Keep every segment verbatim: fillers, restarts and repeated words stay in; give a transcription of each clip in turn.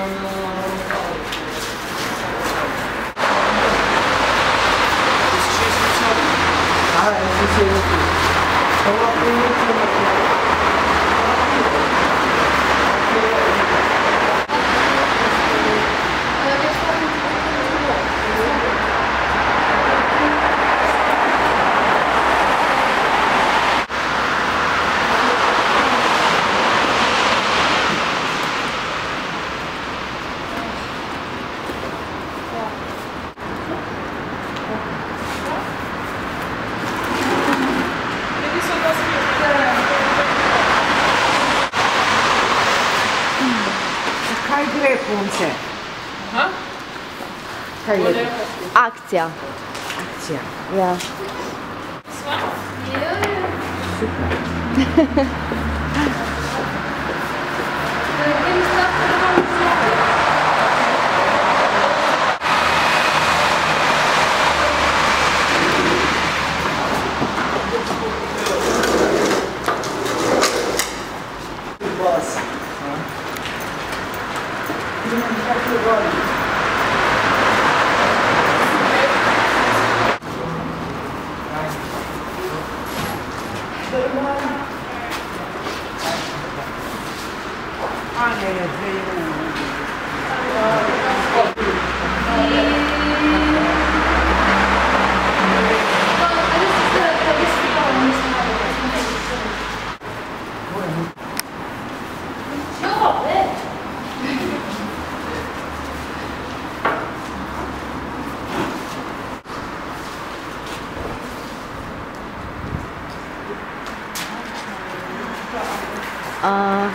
Ah, esse sei aqui. Então eu aprendi aqui. Kaj gre, punce? Aha. Kaj je? Akcija. Akcija. Ja. Sva? Super. Uh,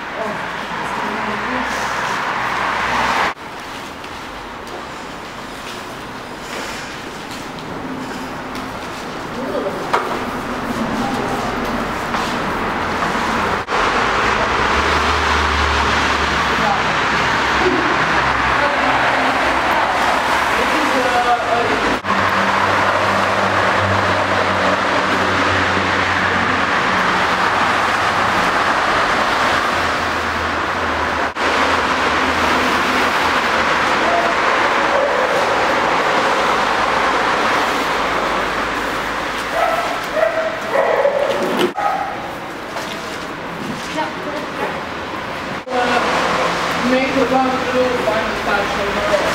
Make the one little final touch on the road.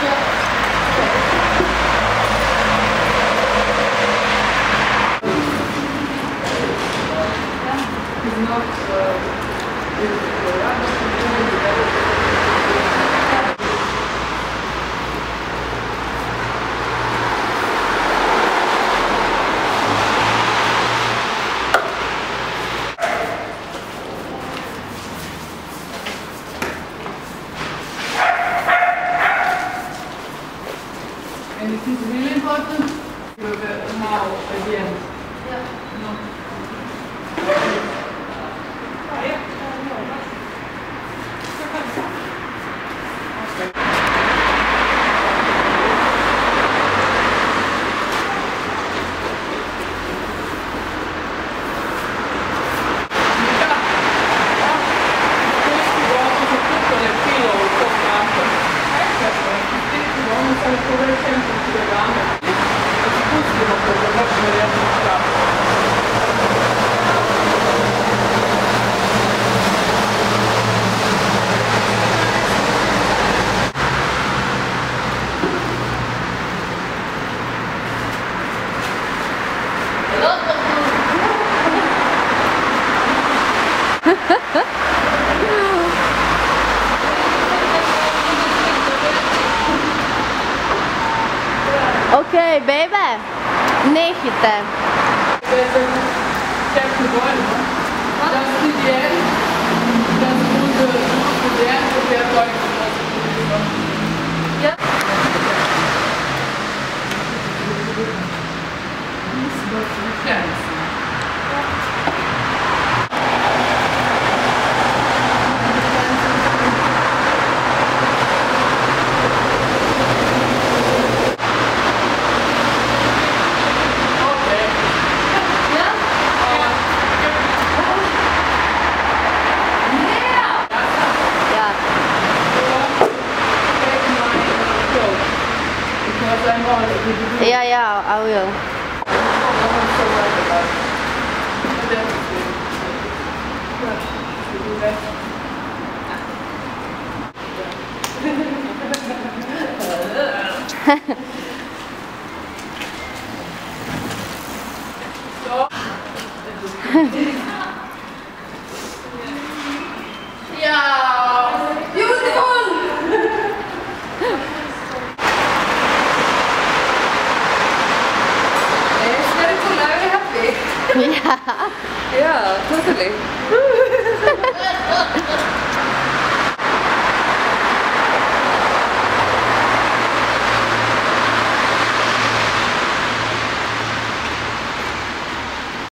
It's not uh, and it is really important to have a mouth at the end. Yeah. No. Oh, yeah. Ok, baby, nehite. Yes. Yeah, yeah, I will. Yeah, beautiful. It's very cool. I'm very happy. Yeah. Yeah, totally.